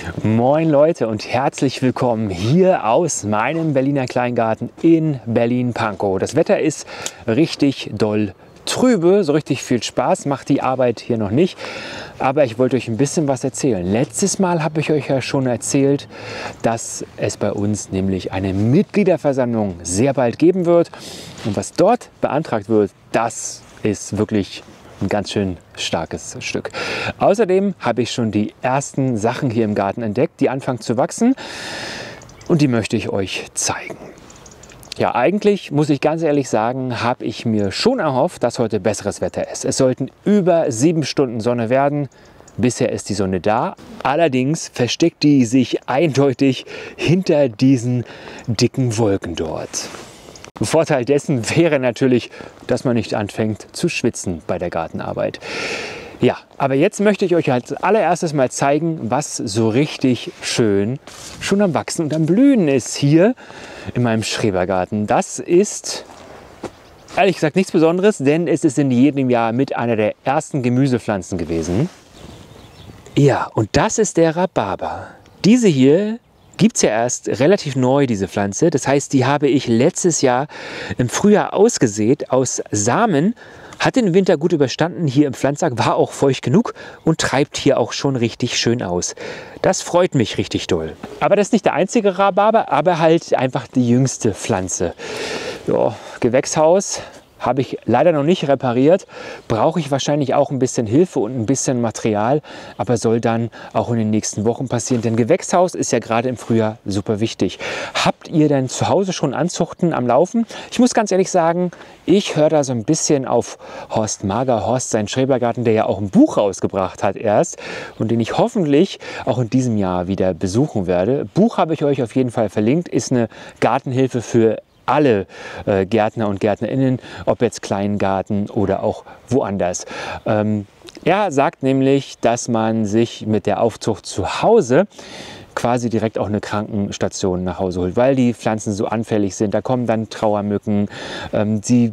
Moin Leute und herzlich willkommen hier aus meinem Berliner Kleingarten in Berlin-Pankow. Das Wetter ist richtig doll trübe, so richtig viel Spaß macht die Arbeit hier noch nicht. Aber ich wollte euch ein bisschen was erzählen. Letztes Mal habe ich euch ja schon erzählt, dass es bei uns nämlich eine Mitgliederversammlung sehr bald geben wird. Und was dort beantragt wird, das ist wirklich ein ganz schön starkes Stück. Außerdem habe ich schon die ersten Sachen hier im Garten entdeckt, die anfangen zu wachsen. Und die möchte ich euch zeigen. Ja, eigentlich muss ich ganz ehrlich sagen, habe ich mir schon erhofft, dass heute besseres Wetter ist. Es sollten über 7 Stunden Sonne werden. Bisher ist die Sonne da. Allerdings versteckt die sich eindeutig hinter diesen dicken Wolken dort. Vorteil dessen wäre natürlich, dass man nicht anfängt zu schwitzen bei der Gartenarbeit. Ja, aber jetzt möchte ich euch als allererstes mal zeigen, was so richtig schön schon am Wachsen und am Blühen ist hier in meinem Schrebergarten. Das ist ehrlich gesagt nichts Besonderes, denn es ist in jedem Jahr mit einer der ersten Gemüsepflanzen gewesen. Ja, und das ist der Rhabarber. Diese hier gibt es ja erst relativ neu, diese Pflanze. Das heißt, die habe ich letztes Jahr im Frühjahr ausgesät aus Samen. Hat den Winter gut überstanden hier im Pflanzsack, war auch feucht genug und treibt hier auch schon richtig schön aus. Das freut mich richtig doll. Aber das ist nicht der einzige Rhabarber, aber halt einfach die jüngste Pflanze. Ja, Gewächshaus habe ich leider noch nicht repariert, brauche ich wahrscheinlich auch ein bisschen Hilfe und ein bisschen Material, aber soll dann auch in den nächsten Wochen passieren, denn Gewächshaus ist ja gerade im Frühjahr super wichtig. Habt ihr denn zu Hause schon Anzuchten am Laufen? Ich muss ganz ehrlich sagen, ich höre da so ein bisschen auf Horst Magerhorst, seinen Schrebergarten, der ja auch ein Buch rausgebracht hat erst und den ich hoffentlich auch in diesem Jahr wieder besuchen werde. Buch habe ich euch auf jeden Fall verlinkt, ist eine Gartenhilfe für alle Gärtner und Gärtnerinnen, ob jetzt Kleingarten oder auch woanders. Er sagt nämlich, dass man sich mit der Aufzucht zu Hause quasi direkt auch eine Krankenstation nach Hause holt, weil die Pflanzen so anfällig sind. Da kommen dann Trauermücken, sie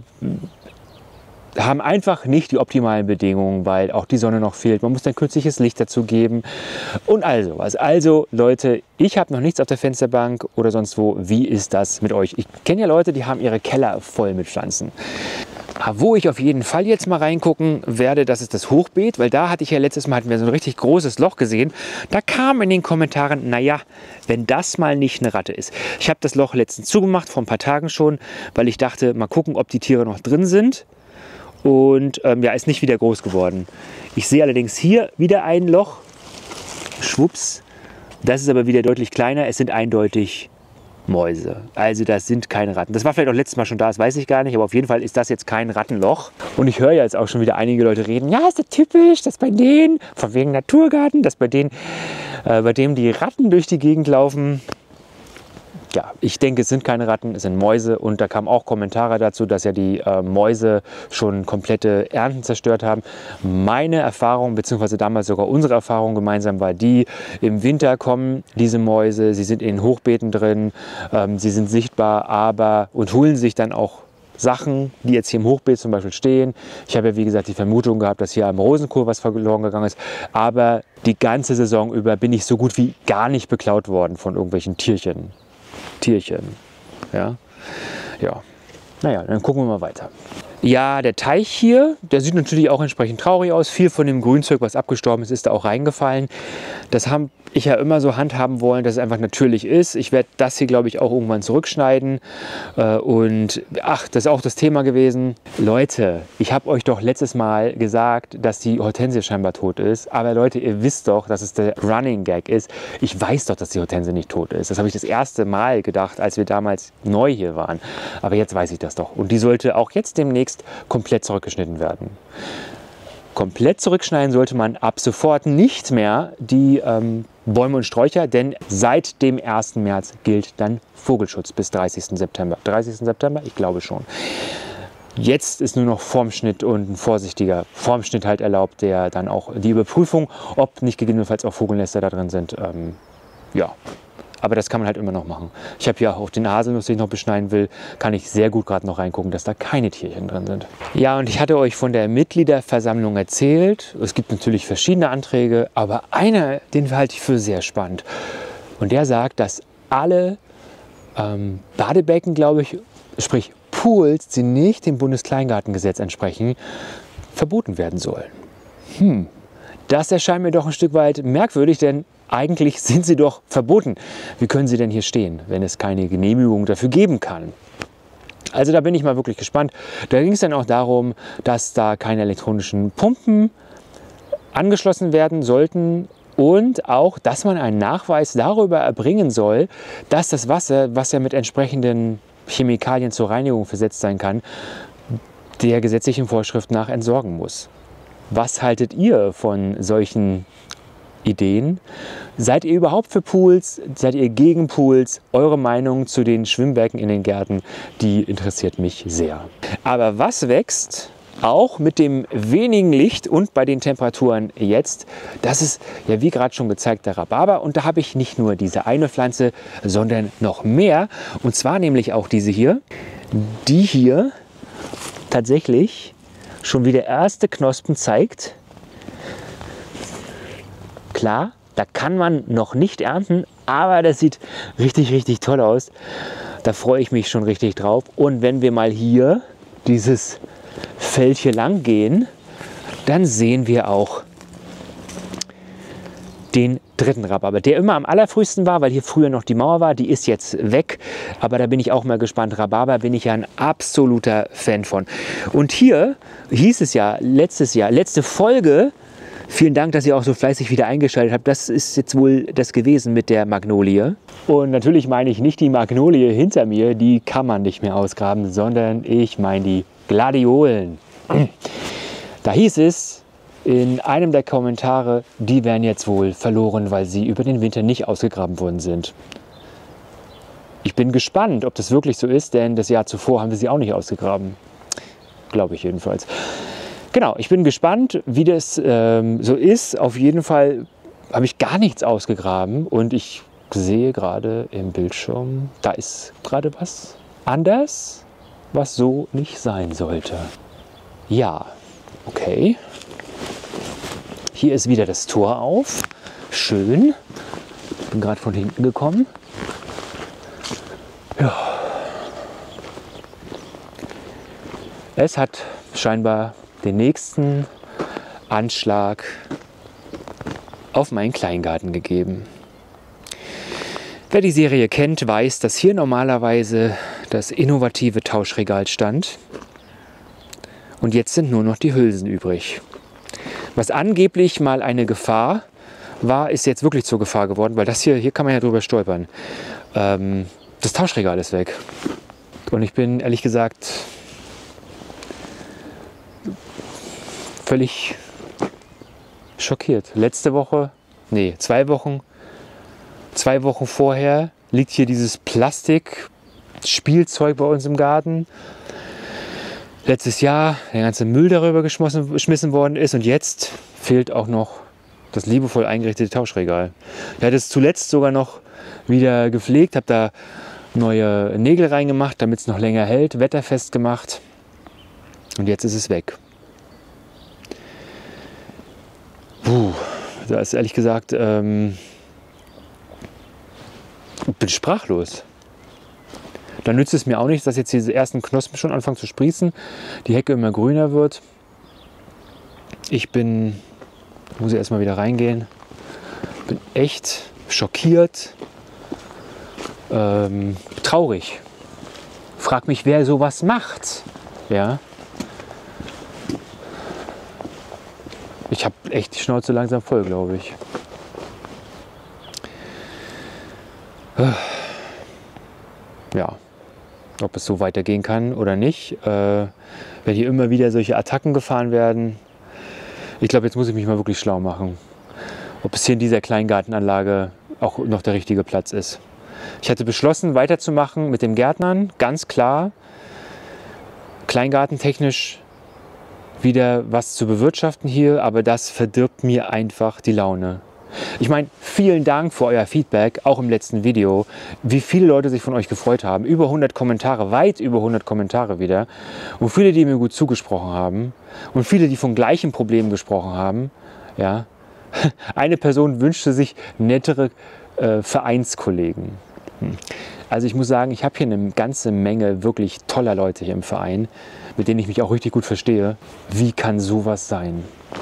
haben einfach nicht die optimalen Bedingungen, weil auch die Sonne noch fehlt. Man muss dann künstliches Licht dazu geben und all sowas. Also Leute, ich habe noch nichts auf der Fensterbank oder sonst wo. Wie ist das mit euch? Ich kenne ja Leute, die haben ihre Keller voll mit Pflanzen. Wo ich auf jeden Fall jetzt mal reingucken werde, das ist das Hochbeet, weil da hatte ich ja letztes Mal, hatten wir so ein richtig großes Loch gesehen. Da kam in den Kommentaren, naja, wenn das mal nicht eine Ratte ist. Ich habe das Loch letztens zugemacht, vor ein paar Tagen schon, weil ich dachte, mal gucken, ob die Tiere noch drin sind. Und ja, ist nicht wieder groß geworden. Ich sehe allerdings hier wieder ein Loch. Schwupps. Das ist aber wieder deutlich kleiner. Es sind eindeutig Mäuse. Also das sind keine Ratten. Das war vielleicht auch letztes Mal schon da, das weiß ich gar nicht. Aber auf jeden Fall ist das jetzt kein Rattenloch. Und ich höre ja jetzt auch schon wieder einige Leute reden. Ja, ist das typisch, dass bei denen, von wegen Naturgarten, dass bei denen, bei dem die Ratten durch die Gegend laufen. Ja, ich denke, es sind keine Ratten, es sind Mäuse und da kamen auch Kommentare dazu, dass ja die Mäuse schon komplette Ernten zerstört haben. Meine Erfahrung, beziehungsweise damals sogar unsere Erfahrung gemeinsam war die, im Winter kommen diese Mäuse, sie sind in den Hochbeeten drin, sie sind sichtbar, aber und holen sich dann auch Sachen, die jetzt hier im Hochbeet zum Beispiel stehen. Ich habe ja wie gesagt die Vermutung gehabt, dass hier am Rosenkohl was verloren gegangen ist, aber die ganze Saison über bin ich so gut wie gar nicht beklaut worden von irgendwelchen Tierchen. Ja. Naja, dann gucken wir mal weiter. Ja, der Teich hier, der sieht natürlich auch entsprechend traurig aus. Viel von dem Grünzeug, was abgestorben ist, ist da auch reingefallen. Das habe ich ja immer so handhaben wollen, dass es einfach natürlich ist. Ich werde das hier, glaube ich, auch irgendwann zurückschneiden. Und ach, das ist auch das Thema gewesen. Leute, ich habe euch doch letztes Mal gesagt, dass die Hortensie scheinbar tot ist. Aber Leute, ihr wisst doch, dass es der Running Gag ist. Ich weiß doch, dass die Hortensie nicht tot ist. Das habe ich das erste Mal gedacht, als wir damals neu hier waren. Aber jetzt weiß ich das doch. Und die sollte auch jetzt demnächst komplett zurückgeschnitten werden. Komplett zurückschneiden sollte man ab sofort nicht mehr die Bäume und Sträucher, denn seit dem 1. März gilt dann Vogelschutz bis 30. September. 30. September? Ich glaube schon. Jetzt ist nur noch Formschnitt und ein vorsichtiger Formschnitt halt erlaubt, der dann auch die Überprüfung, ob nicht gegebenenfalls auch Vogelnester da drin sind, ja, aber das kann man halt immer noch machen. Ich habe hier auch den Haselnuss, den ich noch beschneiden will, kann ich sehr gut gerade noch reingucken, dass da keine Tierchen drin sind. Ja, und ich hatte euch von der Mitgliederversammlung erzählt. Es gibt natürlich verschiedene Anträge, aber einer, den halte ich für sehr spannend. Und der sagt, dass alle Badebecken, glaube ich, sprich Pools, die nicht dem Bundeskleingartengesetz entsprechen, verboten werden sollen. Das erscheint mir doch ein Stück weit merkwürdig, denn eigentlich sind sie doch verboten. Wie können sie denn hier stehen, wenn es keine Genehmigung dafür geben kann? Also da bin ich mal wirklich gespannt. Da ging es dann auch darum, dass da keine elektronischen Pumpen angeschlossen werden sollten und auch, dass man einen Nachweis darüber erbringen soll, dass das Wasser, was ja mit entsprechenden Chemikalien zur Reinigung versetzt sein kann, der gesetzlichen Vorschrift nach entsorgen muss. Was haltet ihr von solchen Ideen? Seid ihr überhaupt für Pools? Seid ihr gegen Pools? Eure Meinung zu den Schwimmbecken in den Gärten, die interessiert mich sehr. Aber was wächst auch mit dem wenigen Licht und bei den Temperaturen jetzt? Das ist ja wie gerade schon gezeigt der Rhabarber, und da habe ich nicht nur diese eine Pflanze, sondern noch mehr, und zwar nämlich auch diese hier, die hier tatsächlich schon wieder erste Knospen zeigt. Klar, da kann man noch nicht ernten, aber das sieht richtig, richtig toll aus. Da freue ich mich schon richtig drauf. Und wenn wir mal hier dieses Feld hier lang gehen, dann sehen wir auch den dritten Rhabarber, der immer am allerfrühesten war, weil hier früher noch die Mauer war. Die ist jetzt weg, aber da bin ich auch mal gespannt. Rhabarber bin ich ja ein absoluter Fan von. Und hier hieß es ja letzte Folge, vielen Dank, dass ihr auch so fleißig wieder eingeschaltet habt. Das ist jetzt wohl das gewesen mit der Magnolie. Und natürlich meine ich nicht die Magnolie hinter mir, die kann man nicht mehr ausgraben, sondern ich meine die Gladiolen. Da hieß es in einem der Kommentare, die werden jetzt wohl verloren, weil sie über den Winter nicht ausgegraben worden sind. Ich bin gespannt, ob das wirklich so ist, denn das Jahr zuvor haben wir sie auch nicht ausgegraben. Glaube ich jedenfalls. Genau, ich bin gespannt, wie das so ist. Auf jeden Fall habe ich gar nichts ausgegraben und ich sehe gerade im Bildschirm, da ist gerade was anders, was so nicht sein sollte. Ja, okay. Hier ist wieder das Tor auf. Schön. Ich bin gerade von hinten gekommen. Ja. Es hat scheinbar den nächsten Anschlag auf meinen Kleingarten gegeben. Wer die Serie kennt, weiß, dass hier normalerweise das innovative Tauschregal stand. Und jetzt sind nur noch die Hülsen übrig. Was angeblich mal eine Gefahr war, ist jetzt wirklich zur Gefahr geworden, weil das hier kann man ja drüber stolpern. Das Tauschregal ist weg. Und ich bin ehrlich gesagt völlig schockiert. Letzte Woche, nee, 2 Wochen vorher liegt hier dieses Plastikspielzeug bei uns im Garten. Letztes Jahr der ganze Müll darüber geschmissen worden ist und jetzt fehlt auch noch das liebevoll eingerichtete Tauschregal. Ich hatte es zuletzt sogar noch wieder gepflegt, habe da neue Nägel reingemacht, damit es noch länger hält, wetterfest gemacht und jetzt ist es weg. Da ist ehrlich gesagt, ich bin sprachlos. Dann nützt es mir auch nichts, dass jetzt diese ersten Knospen schon anfangen zu sprießen, die Hecke immer grüner wird. Muss ich erstmal wieder reingehen, bin echt schockiert, traurig. Frag mich, wer sowas macht. Ja? Ich habe echt die Schnauze langsam voll, glaube ich. Ja, ob es so weitergehen kann oder nicht. Wenn hier immer wieder solche Attacken gefahren werden. Ich glaube, jetzt muss ich mich mal wirklich schlau machen, ob es hier in dieser Kleingartenanlage auch noch der richtige Platz ist. Ich hatte beschlossen, weiterzumachen mit dem Gärtnern, ganz klar. Kleingartentechnisch wieder was zu bewirtschaften hier, aber das verdirbt mir einfach die Laune. Ich meine, vielen Dank für euer Feedback, auch im letzten Video, wie viele Leute sich von euch gefreut haben. Über 100 Kommentare, weit über 100 Kommentare wieder. Und viele, die mir gut zugesprochen haben. Und viele, die von gleichen Problemen gesprochen haben. Ja. Eine Person wünschte sich nettere Vereinskollegen. Also ich muss sagen, ich habe hier eine ganze Menge wirklich toller Leute hier im Verein, mit denen ich mich auch richtig gut verstehe. Wie kann sowas sein?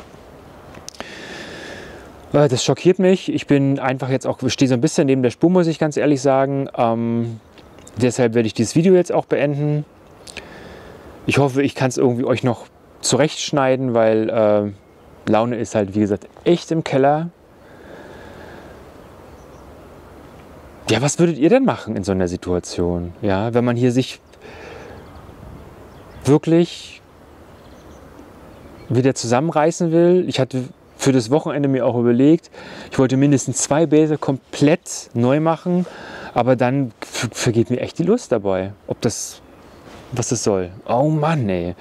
Das schockiert mich. Ich bin einfach jetzt auch, stehe so ein bisschen neben der Spur, muss ich ganz ehrlich sagen. Deshalb werde ich dieses Video jetzt auch beenden. Ich hoffe, ich kann es irgendwie euch noch zurechtschneiden, weil Laune ist halt, wie gesagt, echt im Keller. Ja, was würdet ihr denn machen in so einer Situation? Ja, wenn man hier sich wirklich wieder zusammenreißen will. Ich hatte für das Wochenende mir auch überlegt, ich wollte mindestens 2 Bäder komplett neu machen, aber dann vergeht mir echt die Lust dabei, ob das, was das soll. Oh Mann, ey.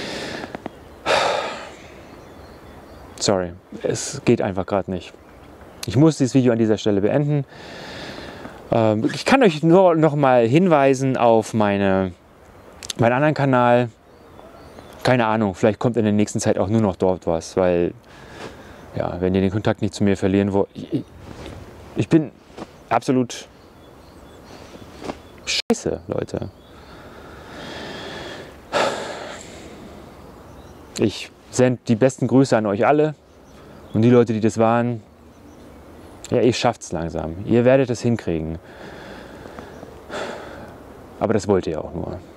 Sorry, es geht einfach gerade nicht. Ich muss dieses Video an dieser Stelle beenden. Ich kann euch nur noch mal hinweisen auf meinen anderen Kanal. Keine Ahnung, vielleicht kommt in der nächsten Zeit auch nur noch dort was, weil, ja, wenn ihr den Kontakt nicht zu mir verlieren wollt. Ich bin absolut scheiße, Leute. Ich sende die besten Grüße an euch alle und die Leute, die das waren. Ja, ihr schafft es langsam. Ihr werdet es hinkriegen. Aber das wollt ihr auch nur.